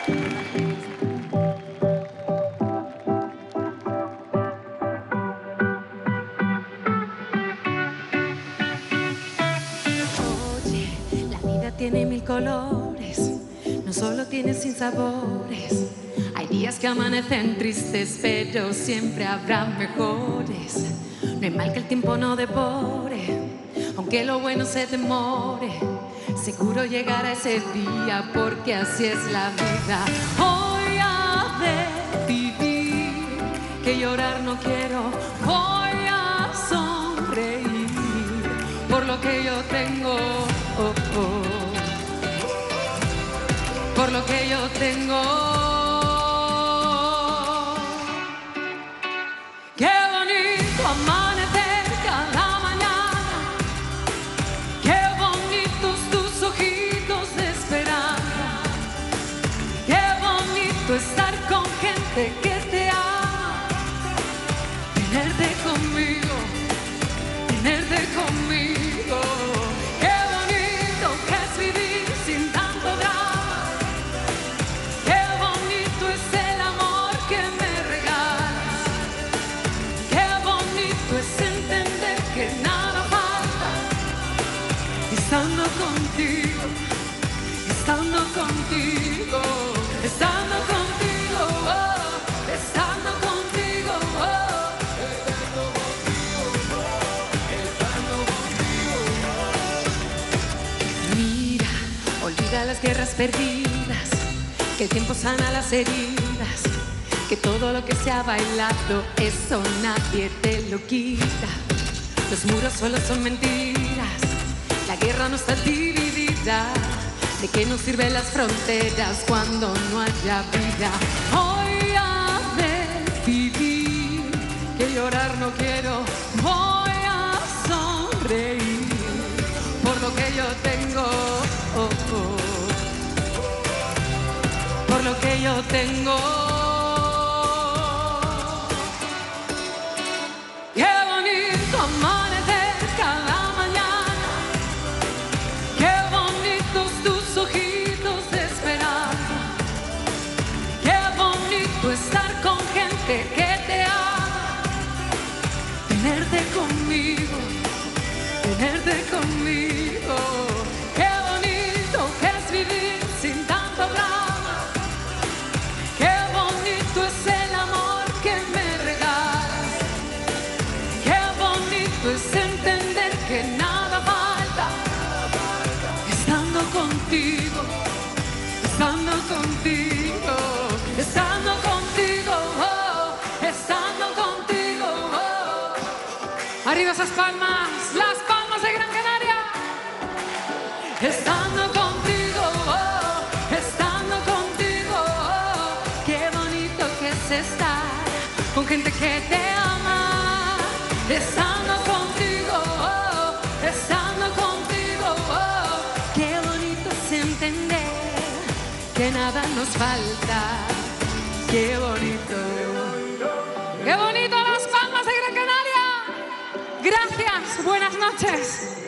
Tiene mil colores, no solo tiene sinsabores. Hay días que amanecen tristes, pero siempre habrá mejores. No hay mal que el tiempo no devore, aunque lo bueno se demore. Seguro llegará ese día, porque así es la vida. Hoy a decidir que llorar no quiero. Voy a sonreír por lo que yo tengo. Por lo que yo tengo. Qué bonito amanecer cada mañana, qué bonitos tus ojitos de esperanza, qué bonito estar con gente que te ama, tenerte conmigo, tenerte conmigo. Qué bonito que es vivir sin tanto drama. Estando contigo, estando contigo, estando contigo, oh, estando contigo, oh, estando contigo, estando contigo. Mira, olvida las guerras perdidas, que el tiempo sana las heridas, que todo lo que se ha bailado, eso nadie te lo quita. Los muros solo son mentiras. La guerra no está dividida. ¿De qué nos sirven las fronteras cuando no haya vida? Hoy a decidir que llorar no quiero. Voy a sonreír por lo que yo tengo. Por lo que yo tengo. Qué bonito amanecer cada estar con gente que te ama, tenerte conmigo, tenerte conmigo. Qué bonito que es vivir sin tanto drama, qué bonito es el amor que me regalas, qué bonito es entender que nada falta, estando contigo, estando contigo, estando contigo, oh, estando contigo, oh. Arriba esas palmas, las palmas de Gran Canaria. Estando contigo, oh, estando contigo, oh. Qué bonito que es estar con gente que te ama. Estando contigo, oh, estando contigo, oh. Qué bonito es entender que nada nos falta. Qué bonito. Qué bonito las palmas de Gran Canaria. Gracias, buenas noches.